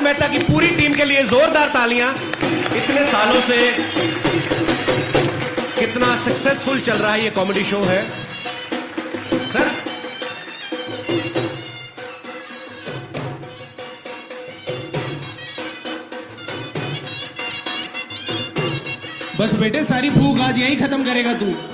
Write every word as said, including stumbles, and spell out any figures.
मेहता की पूरी टीम के लिए जोरदार तालियां। इतने सालों से कितना सक्सेसफुल चल रहा है ये कॉमेडी शो है सर। बस बेटे सारी भूख आज यहीं खत्म करेगा तू।